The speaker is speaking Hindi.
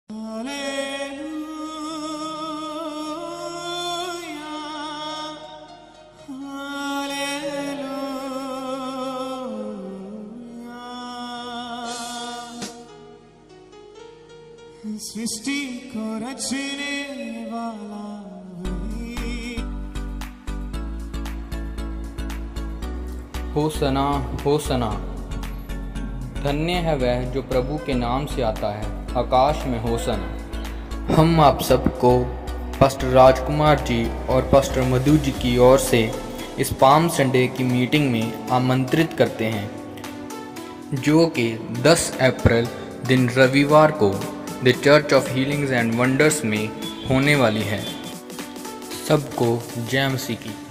सृष्टि को रचने वाला वही। होसना होसना, धन्य है वह जो प्रभु के नाम से आता है, आकाश में होसना। हम आप सबको पास्टर राजकुमार जी और पास्टर मधु जी की ओर से इस पाम संडे की मीटिंग में आमंत्रित करते हैं, जो कि 10 अप्रैल दिन रविवार को the church of healings and wonders में होने वाली है। सबको जय मसीह की।